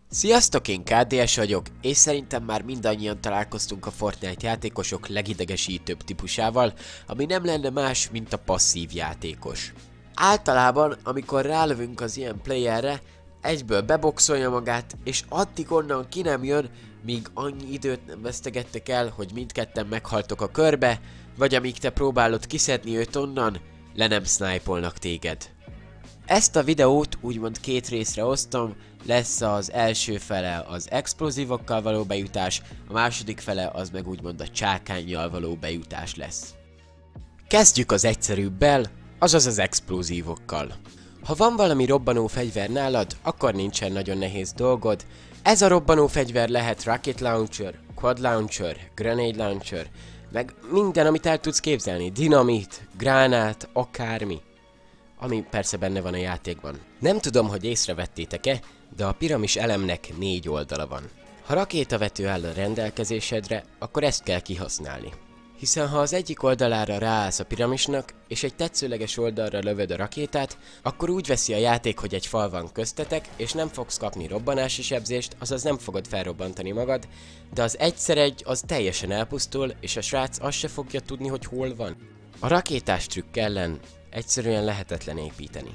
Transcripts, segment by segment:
Sziasztok, én KDS vagyok, és szerintem már mindannyian találkoztunk a Fortnite játékosok legidegesítőbb típusával, ami nem lenne más, mint a passzív játékos. Általában, amikor rálövünk az ilyen playerre, egyből beboxolja magát, és addig onnan ki nem jön, míg annyi időt nem vesztegettek el, hogy mindketten meghaltok a körbe, vagy amíg te próbálod kiszedni őt onnan, le nem snipe-olnak téged. Ezt a videót úgymond két részre osztom, lesz az első fele az explozívokkal való bejutás, a második fele az meg úgymond a csákánnyal való bejutás lesz. Kezdjük az egyszerűbbel, azaz az explozívokkal. Ha van valami robbanó fegyver nálad, akkor nincsen nagyon nehéz dolgod. Ez a robbanó fegyver lehet rocket launcher, quad launcher, grenade launcher, meg minden, amit el tudsz képzelni, dinamit, gránát, akármi. Ami persze benne van a játékban. Nem tudom, hogy észrevettétek-e, de a piramis elemnek 4 oldala van. Ha rakétavető áll a rendelkezésedre, akkor ezt kell kihasználni. Hiszen ha az egyik oldalára ráállsz a piramisnak, és egy tetszőleges oldalra lövöd a rakétát, akkor úgy veszi a játék, hogy egy fal van köztetek, és nem fogsz kapni robbanási sebzést, azaz nem fogod felrobbantani magad, de az 1x1 az teljesen elpusztul, és a srác azt se fogja tudni, hogy hol van. A rakétás trükk ellen egyszerűen lehetetlen építeni.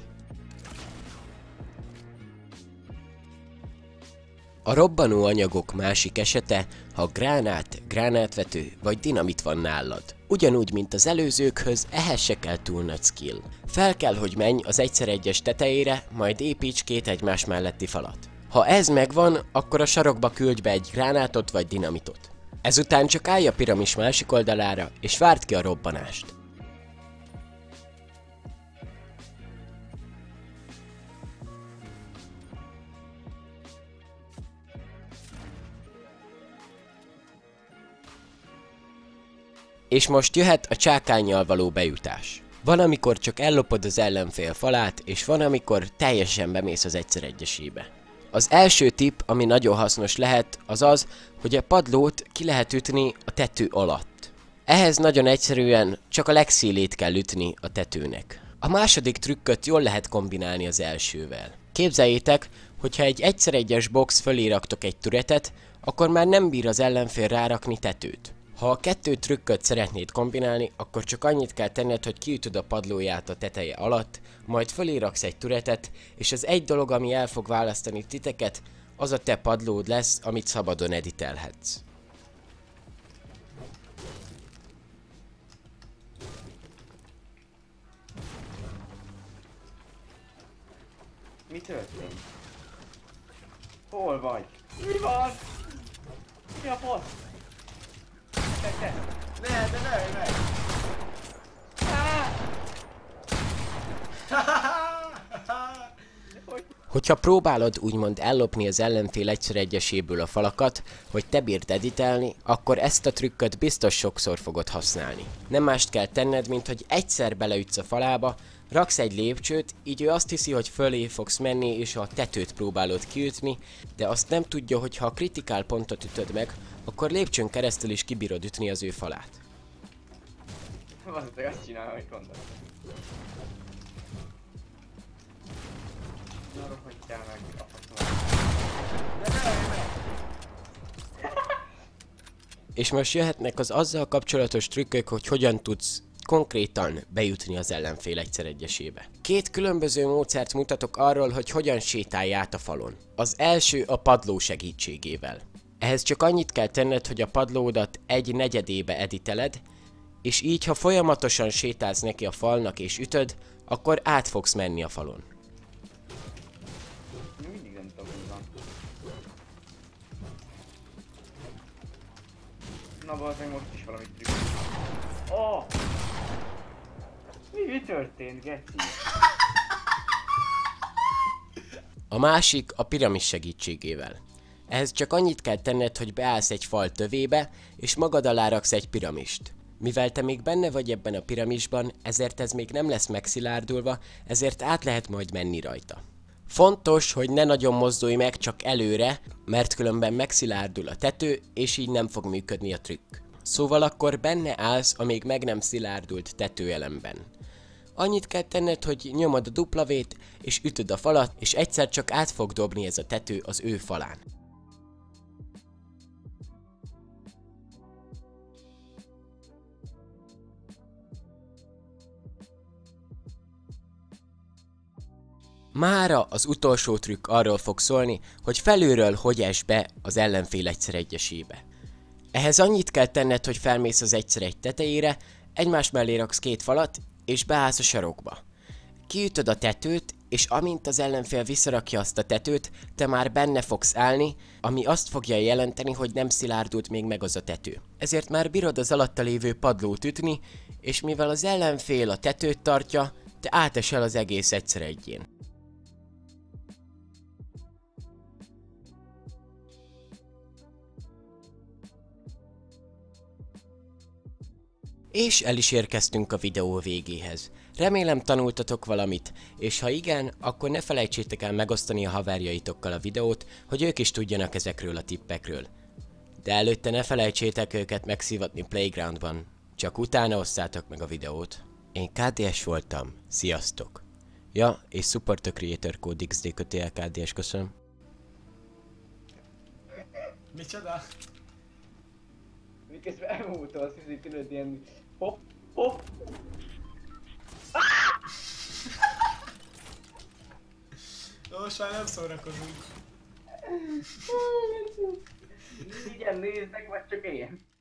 A robbanó anyagok másik esete, ha gránát, gránátvető vagy dinamit van nálad. Ugyanúgy, mint az előzőkhöz, ehhez se kell túl nagy skill. Fel kell, hogy menj az 1x1-es tetejére, majd építs két egymás melletti falat. Ha ez megvan, akkor a sarokba küldj be egy gránátot vagy dinamitot. Ezután csak állj a piramis másik oldalára, és várd ki a robbanást. És most jöhet a csákánnyal való bejutás. Van, amikor csak ellopod az ellenfél falát, és van, amikor teljesen bemész az 1x1-esébe. Az első tipp, ami nagyon hasznos lehet, az az, hogy a padlót ki lehet ütni a tető alatt. Ehhez nagyon egyszerűen csak a legszélét kell ütni a tetőnek. A második trükköt jól lehet kombinálni az elsővel. Képzeljétek, hogyha egy 1x1-es box fölé raktok egy türetet, akkor már nem bír az ellenfél rárakni tetőt. Ha a kettő trükköt szeretnéd kombinálni, akkor csak annyit kell tenned, hogy kiütöd a padlóját a teteje alatt, majd fölé raksz egy türetet, és az egy dolog, ami el fog választani titeket, az a te padlód lesz, amit szabadon editelhetsz. Mi történt? Hol vagy? Mi van? Mi a fasz? Ne, de ne! Hogyha próbálod úgymond ellopni az ellenfél 1x1-eséből a falakat, hogy te bírd editelni, akkor ezt a trükköt biztos sokszor fogod használni. Nem mást kell tenned, mint hogy egyszer beleütsz a falába, raksz egy lépcsőt, így ő azt hiszi, hogy fölé fogsz menni és a tetőt próbálod kiütni, de azt nem tudja, hogy ha a kritikál pontot ütöd meg, akkor lépcsőn keresztül is kibírod ütni az ő falát. Valószínűleg azt csinálom, hogy gondolom. Na, rohadjál meg a faszom. Ne! És most jöhetnek az azzal kapcsolatos trükkök, hogy hogyan tudsz konkrétan bejutni az ellenfél 1x1-esébe. Két különböző módszert mutatok arról, hogy hogyan sétálj át a falon. Az első a padló segítségével. Ehhez csak annyit kell tenned, hogy a padlódat 1/4 editeled, és így, ha folyamatosan sétálsz neki a falnak és ütöd, akkor át fogsz menni a falon. Mindig nem tudom, mi van. Na, bazdmeg most is valami trükk. Oh! Mi történt, geci? A másik a piramis segítségével. Ehhez csak annyit kell tenned, hogy beállsz egy fal tövébe, és magad alá raksz egy piramist. Mivel te még benne vagy ebben a piramisban, ezért ez még nem lesz megszilárdulva, ezért át lehet majd menni rajta. Fontos, hogy ne nagyon mozdulj meg, csak előre, mert különben megszilárdul a tető, és így nem fog működni a trükk. Szóval akkor benne állsz a még meg nem szilárdult tetőelemben. Annyit kell tenned, hogy nyomod a duplavét, és ütöd a falat, és egyszer csak át fog dobni ez a tető az ő falán. Mára az utolsó trükk arról fog szólni, hogy felülről hogy esd be az ellenfél egyszer egyesébe. Ehhez annyit kell tenned, hogy felmész az egyszer egy tetejére, egymás mellé raksz két falat, és beállsz a sarokba. Kiütöd a tetőt, és amint az ellenfél visszarakja azt a tetőt, te már benne fogsz állni, ami azt fogja jelenteni, hogy nem szilárdult még meg az a tető. Ezért már bírod az alatta lévő padlót ütni, és mivel az ellenfél a tetőt tartja, te átesel az egész egyszer egyén. És el is érkeztünk a videó végéhez. Remélem tanultatok valamit, és ha igen, akkor ne felejtsétek el megosztani a haverjaitokkal a videót, hogy ők is tudjanak ezekről a tippekről. De előtte ne felejtsétek őket megszivatni Playgroundban, csak utána osszátok meg a videót. Én KDS voltam, sziasztok! Ja, és support a creator code XD_KDS, köszönöm. Micsoda? Miközben elmúltam azt hiszem, hogy tudod ilyen hopp, hopp. Most már nem szórakozunk. Igen, néznek, vagy csak én.